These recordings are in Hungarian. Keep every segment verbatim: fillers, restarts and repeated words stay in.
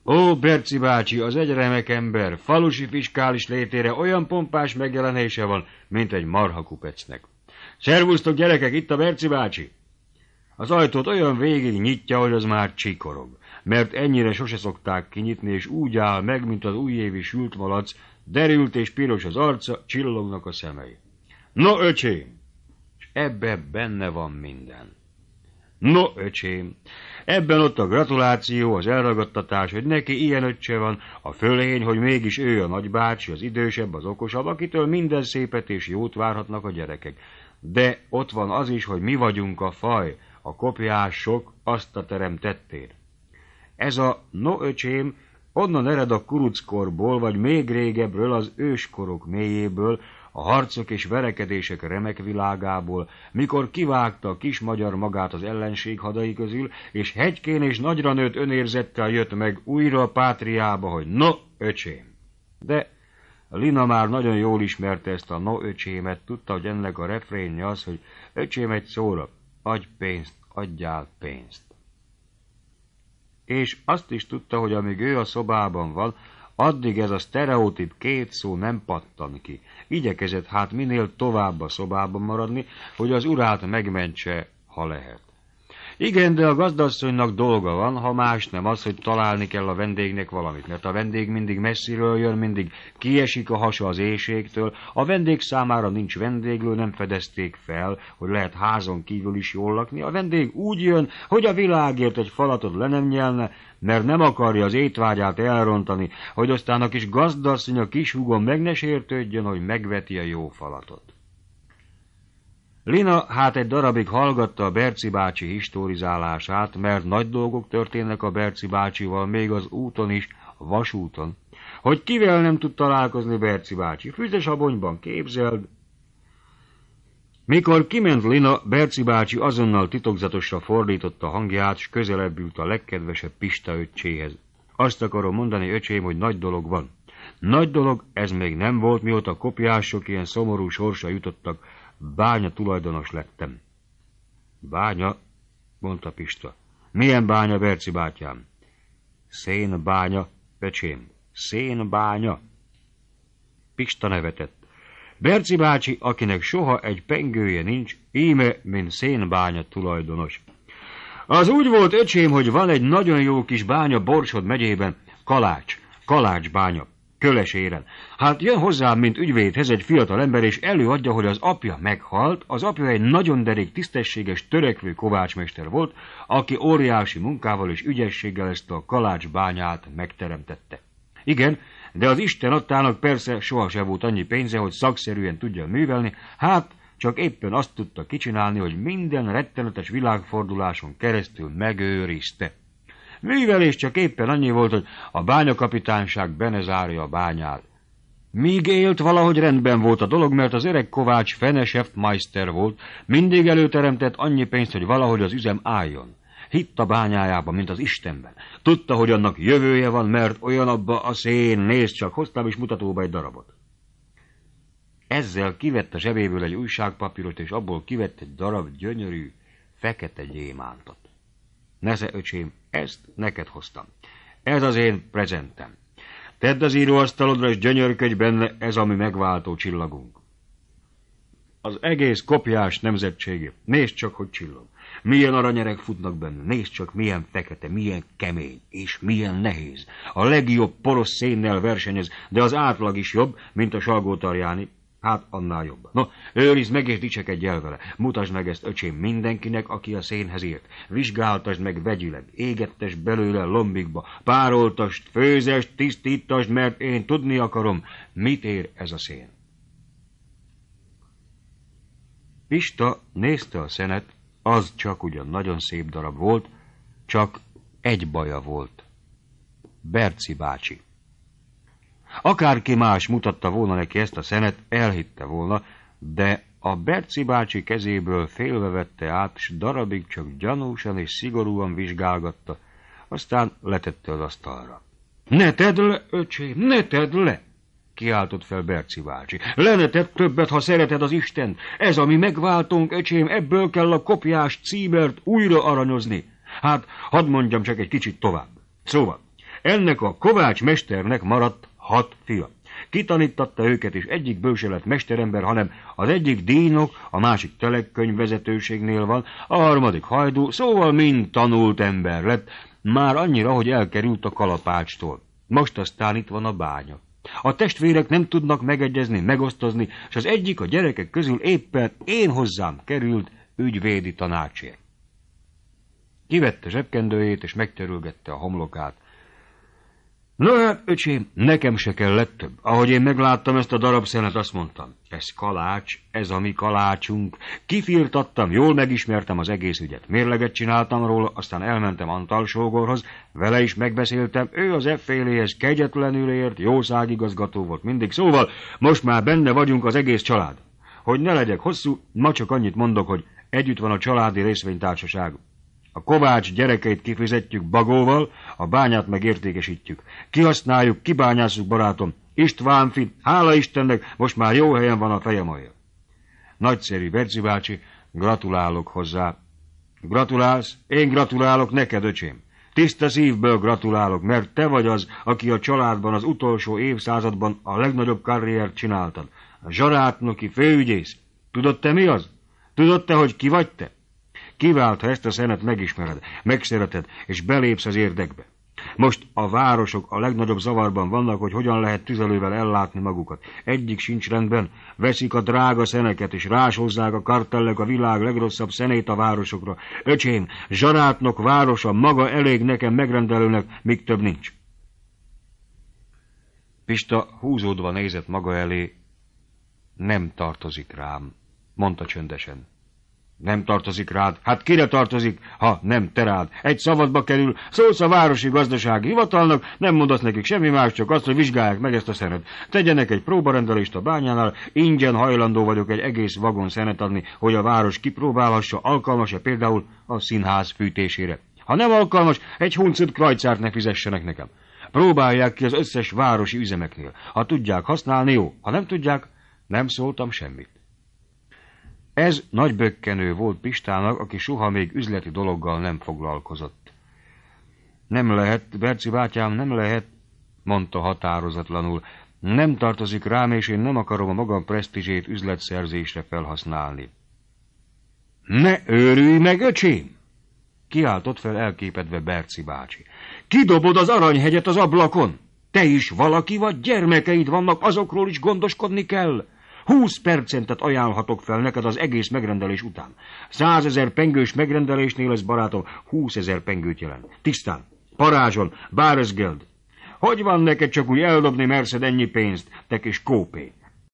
Ó, Berci bácsi, az egy remek ember, falusi fiskális létére olyan pompás megjelenése van, mint egy marhakupecnek. Szervusztok, gyerekek, itt a Berci bácsi! Az ajtót olyan végig nyitja, hogy az már csikorog, mert ennyire sose szokták kinyitni, és úgy áll meg, mint az újévi sült malac, derült és piros az arca, csillognak a szemei. No, öcsém! És ebben benne van minden. No, öcsém! Ebben ott a gratuláció, az elragadtatás, hogy neki ilyen öccse van, a fölény, hogy mégis ő a nagybácsi, az idősebb, az okosabb, akitől minden szépet és jót várhatnak a gyerekek. De ott van az is, hogy mi vagyunk a faj, a kopjások, azt a teremtettér. Ez a no, öcsém onnan ered a kuruckorból, vagy még régebbről, az őskorok mélyéből, a harcok és verekedések remek világából, mikor kivágta a kis magyar magát az ellenség hadai közül, és hegykén és nagyra nőtt önérzettel jött meg újra a pátriába, hogy no, öcsém. De Lina már nagyon jól ismerte ezt a no, öcsémet, tudta, hogy ennek a refrénje az, hogy öcsém, egy szóra, adj pénzt, adjál pénzt. És azt is tudta, hogy amíg ő a szobában van, addig ez a sztereotíp két szó nem pattan ki. Igyekezett hát minél tovább a szobában maradni, hogy az urát megmentse, ha lehet. Igen, de a gazdasszonynak dolga van, ha más nem az, hogy találni kell a vendégnek valamit, mert a vendég mindig messziről jön, mindig kiesik a hasa az éhségtől, a vendég számára nincs vendéglő, nem fedezték fel, hogy lehet házon kívül is jól lakni, a vendég úgy jön, hogy a világért egy falatot le nem nyelne, mert nem akarja az étvágyát elrontani, hogy aztán a kis gazdasszony a kis húgon meg ne sértődjön, hogy megveti a jó falatot. Lina hát egy darabig hallgatta a Berci bácsi historizálását, mert nagy dolgok történnek a Berci bácsival, még az úton is, vasúton. Hogy kivel nem tud találkozni Berci bácsi? Füzesabonyban, képzeld. Mikor kiment Lina, Berci bácsi azonnal titokzatosra fordította hangját, s közelebb ült a legkedvesebb Pista öccséhez. Azt akarom mondani, öcsém, hogy nagy dolog van. Nagy dolog, ez még nem volt, mióta kopjások ilyen szomorú sorsa jutottak. Bánya tulajdonos lettem. Bánya, mondta Pista. Milyen bánya, Berci bátyám? Szénbánya, öcsém, szénbánya. Pista nevetett. Berci bácsi, akinek soha egy pengője nincs, íme, mint szénbánya tulajdonos. Az úgy volt, öcsém, hogy van egy nagyon jó kis bánya Borsod megyében, Kalács, Kalács bánya. Köleséren. Hát jön hozzám, mint ügyvédhez egy fiatal ember, és előadja, hogy az apja meghalt, az apja egy nagyon derék, tisztességes, törekvő kovácsmester volt, aki óriási munkával és ügyességgel ezt a Kalács bányát megteremtette. Igen, de az Isten adtának persze sohasem volt annyi pénze, hogy szakszerűen tudja művelni, hát csak éppen azt tudta kicsinálni, hogy minden rettenetes világforduláson keresztül megőrizte. Művelés csak éppen annyi volt, hogy a bányakapitányság be ne zárja a bányát. Míg élt, valahogy rendben volt a dolog, mert az öreg kovács Feneseft-meister volt, mindig előteremtett annyi pénzt, hogy valahogy az üzem álljon. Hitt a bányájában, mint az Istenben. Tudta, hogy annak jövője van, mert olyan abba a szén, nézd csak, hoztam is mutatóba egy darabot. Ezzel kivett a zsebéből egy újságpapírot, és abból kivett egy darab gyönyörű, fekete gyémántot. Nesze, öcsém, ezt neked hoztam. Ez az én prezentem. Tedd az íróasztalodra, és gyönyörködj benne, ez a mi megváltó csillagunk. Az egész kopjás nemzetségé. Nézd csak, hogy csillog. Milyen aranyerek futnak benne. Nézd csak, milyen fekete, milyen kemény, és milyen nehéz. A legjobb porosz szénnel versenyez, de az átlag is jobb, mint a Salgótarjáni. Hát annál jobb. No, őrizd meg és dicsekedj el vele. Mutasd meg ezt, öcsém, mindenkinek, aki a szénhez ért. Vizsgáltasd meg vegyileg, égettesd belőle lombikba, pároltasd, főzest, tisztítasd, mert én tudni akarom, mit ér ez a szén. Pista nézte a szenet, az csak ugyan nagyon szép darab volt, csak egy baja volt. Berci bácsi. Akárki más mutatta volna neki ezt a szenet, elhitte volna, de a Berci bácsi kezéből félve vette át, s darabig csak gyanúsan és szigorúan vizsgálgatta, aztán letette az asztalra. Ne tedd le, öcsém, ne tedd le! Kiáltott fel Berci bácsi. Le ne tedd többet, ha szereted az Istent. Ez a mi megváltónk, öcsém, ebből kell a kopjás címert újra aranyozni. Hát, hadd mondjam csak egy kicsit tovább. Szóval, Ennek a Kovács mesternek maradt hat fia. Kitanítatta őket, és egyikből se lett mesterember, hanem az egyik díjnok, a másik telekkönyvvezetőségnél van, a harmadik hajdú, szóval mind tanult ember lett, már annyira, hogy elkerült a kalapácstól. Most aztán itt van a bánya. A testvérek nem tudnak megegyezni, megosztozni, és az egyik a gyerekek közül éppen én hozzám került ügyvédi tanácsért. Kivette zsebkendőjét, és megtörülgette a homlokát. No hát, öcsém, nekem se kellett több. Ahogy én megláttam ezt a darab szenet, azt mondtam, ez kalács, ez a mi kalácsunk. Kifirtattam, jól megismertem az egész ügyet. Mérleget csináltam róla, aztán elmentem Antal sógorhoz, vele is megbeszéltem, ő az efféléhez kegyetlenül ért, jószágigazgató volt mindig, szóval most már benne vagyunk az egész család. Hogy ne legyek hosszú, ma csak annyit mondok, hogy együtt van a családi részvénytársaság. A Kovács gyerekeit kifizetjük bagóval, a bányát meg értékesítjük. Kihasználjuk, kibányásszuk, barátom. István fi, hála Istennek, most már jó helyen van a fejem alja. Nagyszerű, Berci bácsi, gratulálok hozzá. Gratulálsz? Én gratulálok neked, öcsém. Tiszta szívből gratulálok, mert te vagy az, aki a családban az utolsó évszázadban a legnagyobb karriert csináltad. A zsarátnoki főügyész. Tudod te mi az? Tudod te, hogy ki vagy te? Kivált, ha ezt a szenet megismered, megszereted, és belépsz az érdekbe. Most a városok a legnagyobb zavarban vannak, hogy hogyan lehet tüzelővel ellátni magukat. Egyik sincs rendben, veszik a drága szeneket, és ráshozzák a kartellek a világ legrosszabb szenét a városokra. Öcsém, Zsarátnok városa maga elég nekem megrendelőnek, míg több nincs. Pista húzódva nézett maga elé. Nem tartozik rám, mondta csöndesen. Nem tartozik rád? Hát kire tartozik, ha nem te rád? Egy szabadba kerül, szólsz a városi gazdasági hivatalnak, nem mondasz nekik semmi más, csak azt, hogy vizsgálják meg ezt a szenet. Tegyenek egy próbarendelést a bányánál, ingyen hajlandó vagyok egy egész vagon szenet adni, hogy a város kipróbálhassa, alkalmas-e például a színház fűtésére. Ha nem alkalmas, egy huncut krajcárt ne fizessenek nekem. Próbálják ki az összes városi üzemeknél. Ha tudják használni, jó. Ha nem tudják, nem szóltam semmit. Ez nagy bökkenő volt Pistának, aki soha még üzleti dologgal nem foglalkozott. Nem lehet, Berci bátyám, nem lehet, mondta határozatlanul. Nem tartozik rám, és én nem akarom a magam presztízsét üzletszerzésre felhasználni. Ne őrülj meg, öcsém! Kiáltott fel elképedve Berci bácsi. Kidobod az aranyhegyet az ablakon? Te is valaki vagy, gyermekeid vannak, azokról is gondoskodni kell. Húsz percentet ajánlhatok fel neked az egész megrendelés után. Százezer pengős megrendelésnél ez, barátom, húszezer pengőt jelent. Tisztán, parázson, bárözgeld. Hogy van neked csak úgy eldobni merszed ennyi pénzt, te kis kópé?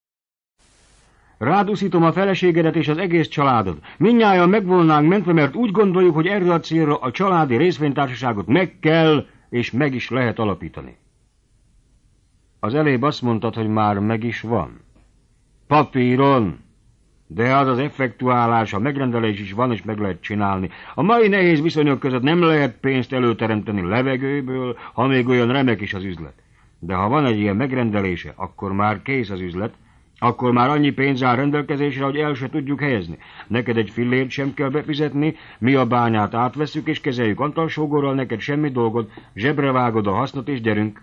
Ráduszítom a feleségedet és az egész családod. Mindnyájan megvolnánk mentve, mert úgy gondoljuk, hogy erre a célra a családi részvénytársaságot meg kell, és meg is lehet alapítani. Az elébb azt mondtad, hogy már meg is van. Papíron, de az az effektuálás, a megrendelés is van, és meg lehet csinálni. A mai nehéz viszonyok között nem lehet pénzt előteremteni levegőből, ha még olyan remek is az üzlet. De ha van egy ilyen megrendelése, akkor már kész az üzlet, akkor már annyi pénz áll rendelkezésre, hogy el se tudjuk helyezni. Neked egy fillért sem kell befizetni, mi a bányát átveszük és kezeljük Antal sógorral, neked semmi dolgod, zsebre vágod a hasznot és gyerünk.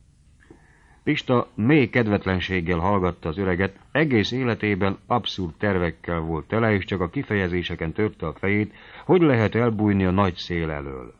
Pista mély kedvetlenséggel hallgatta az öreget, egész életében abszurd tervekkel volt tele, és csak a kifejezéseken törte a fejét, hogy lehet elbújni a nagy szél elől.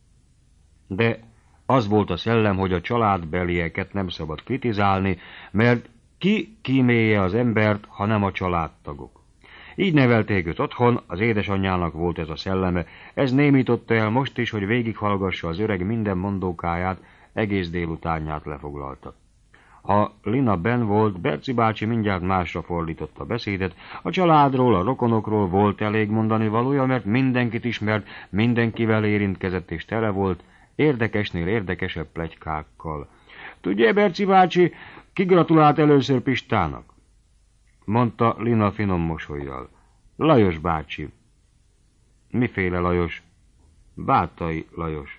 De az volt a szellem, hogy a családbelieket nem szabad kritizálni, mert ki kímélje az embert, ha nem a családtagok. Így nevelték őt otthon, az édesanyjának volt ez a szelleme, ez némította el most is, hogy végighallgassa az öreg minden mondókáját, egész délutánját lefoglalta. Ha Lina benn volt, Berci bácsi mindjárt másra fordította a beszédet, a családról, a rokonokról volt elég mondani valója, mert mindenkit ismert, mindenkivel érintkezett és tele volt, érdekesnél érdekesebb pletykákkal. Tudja, Berci bácsi, ki gratulált először Pistának? Mondta Lina finom mosollyal. Lajos bácsi. Miféle Lajos? Bátai Lajos.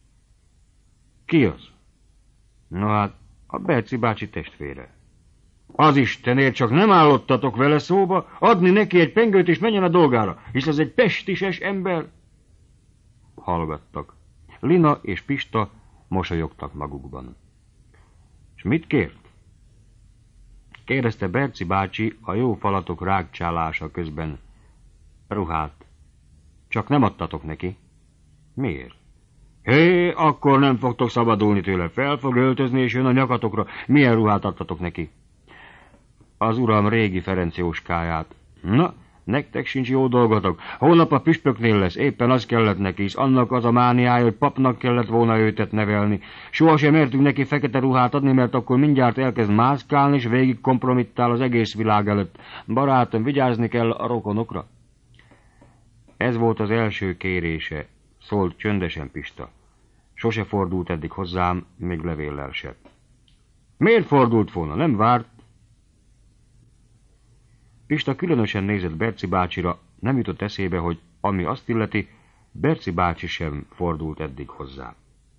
Ki az? No hát, a Berci bácsi testvére. Az Istenért, csak nem állottatok vele szóba, adni neki egy pengőt és menjen a dolgára, hisz az egy pestises ember. Hallgattak. Lina és Pista mosolyogtak magukban. És mit kért? Kérdezte Berci bácsi a jó falatok rágcsálása közben. Ruhát. Csak nem adtatok neki. Miért? Hé, akkor nem fogtok szabadulni tőle. Fel fog öltözni, és jön a nyakatokra. Milyen ruhát adtatok neki? Az uram régi Ferenc Jóskáját. Na, nektek sincs jó dolgotok. Holnap a püspöknél lesz, éppen az kellett neki, hisz annak az a mániája, hogy papnak kellett volna őtet nevelni. Sohasem mertünk neki fekete ruhát adni, mert akkor mindjárt elkezd mászkálni, és végig kompromittál az egész világ előtt. Barátom, vigyázni kell a rokonokra. Ez volt az első kérése, szólt csöndesen Pista. Sose fordult eddig hozzám, még levéllel se. Miért fordult volna? Nem várt? Pista különösen nézett Berci bácsira, nem jutott eszébe, hogy ami azt illeti, Berci bácsi sem fordult eddig hozzá.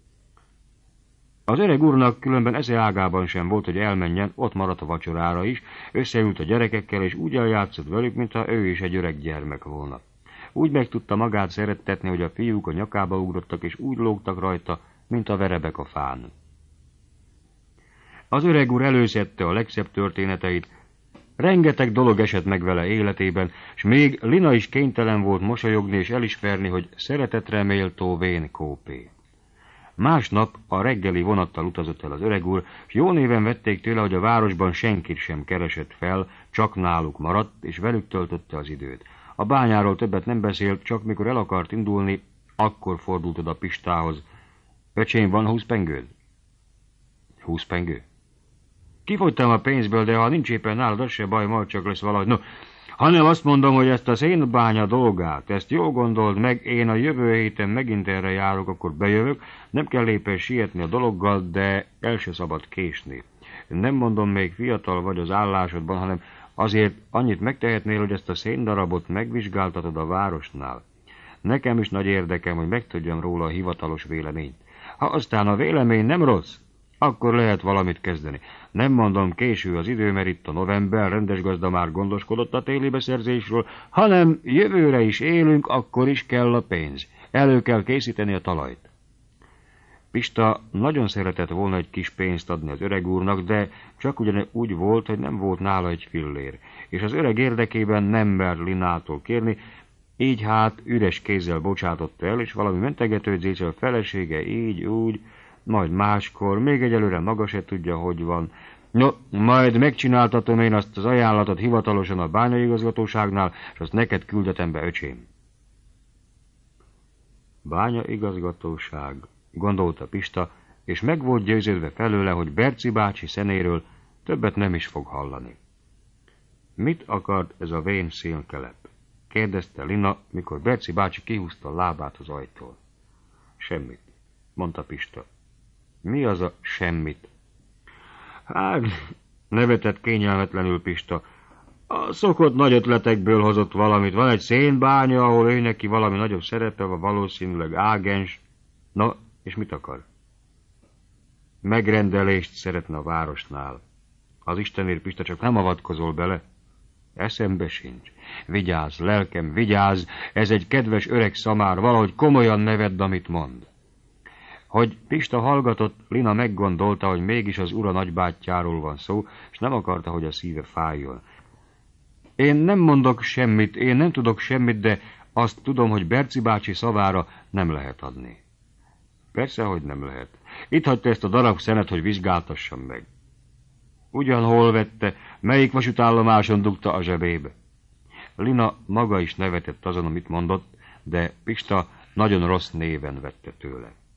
Az öreg úrnak különben esze ágában sem volt, hogy elmenjen, ott maradt a vacsorára is, összeült a gyerekekkel, és úgy eljátszott velük, mintha ő is egy öreg gyermek volna. Úgy meg tudta magát szerettetni, hogy a fiúk a nyakába ugrottak, és úgy lógtak rajta, mint a verebek a fán. Az öreg úr előszedte a legszebb történeteit. Rengeteg dolog esett meg vele életében, s még Lina is kénytelen volt mosolyogni és elismerni, hogy szeretetre méltó vén kópé. Másnap a reggeli vonattal utazott el az öreg úr, s jó néven vették tőle, hogy a városban senkit sem keresett fel, csak náluk maradt, és velük töltötte az időt. A bányáról többet nem beszélt, csak mikor el akart indulni, akkor fordult oda Pistához. Öcsém, van húsz pengőd? Húsz pengő? Kifogytam a pénzből, de ha nincs éppen nálad, az se baj, majd csak lesz valahogy. No, hanem azt mondom, hogy ezt a szénbánya dolgát, ezt jól gondold meg, én a jövő héten megint erre járok, akkor bejövök, nem kell éppen sietni a dologgal, de el se szabad késni. Nem mondom, még fiatal vagy az állásodban, hanem azért annyit megtehetnél, hogy ezt a széndarabot megvizsgáltatod a városnál. Nekem is nagy érdekem, hogy megtudjam róla a hivatalos véleményt. Ha aztán a vélemény nem rossz, akkor lehet valamit kezdeni. Nem mondom, késő az idő, mert itt a november, rendes gazda már gondoskodott a téli beszerzésről, hanem jövőre is élünk, akkor is kell a pénz. Elő kell készíteni a talajt. Pista nagyon szeretett volna egy kis pénzt adni az öreg úrnak, de csak ugyan úgy volt, hogy nem volt nála egy fillér, és az öreg érdekében nem mer Linától kérni, így hát üres kézzel bocsátotta el, és valami mentegetődzéssel a felesége így, úgy, majd máskor, még egyelőre maga se tudja, hogy van. No, majd megcsináltatom én azt az ajánlatot hivatalosan a bányaigazgatóságnál, és azt neked küldetem be, öcsém. Bányaigazgatóság, gondolta Pista, és meg volt győződve felőle, hogy Berci bácsi szenéről többet nem is fog hallani. Mit akart ez a vén szélkelep? Kérdezte Lina, mikor Berci bácsi kihúzta a lábát az ajtól. Semmit, mondta Pista. Mi az a semmit? Hát, nevetett kényelmetlenül Pista. A szokott nagy ötletekből hozott valamit. Van egy szénbánya, ahol ő neki valami nagyobb szerepe van, valószínűleg ágens. Na, és mit akar? Megrendelést szeretne a városnál. Az Istenért, Pista, csak nem avatkozol bele. Eszembe sincs. Vigyázz, lelkem, vigyázz, ez egy kedves öreg szamár, valahogy komolyan ne vedd, amit mond. Hogy Pista hallgatott, Lina meggondolta, hogy mégis az ura nagybátyjáról van szó, és nem akarta, hogy a szíve fájjon. Én nem mondok semmit, én nem tudok semmit, de azt tudom, hogy Berci bácsi szavára nem lehet adni. Persze, hogy nem lehet. Itt hagyta ezt a darab szenet, hogy vizsgáltassam meg. Ugyan hol vette, melyik vasútállomáson dugta a zsebébe. Lina maga is nevetett azon, amit mondott, de Pista nagyon rossz néven vette tőle.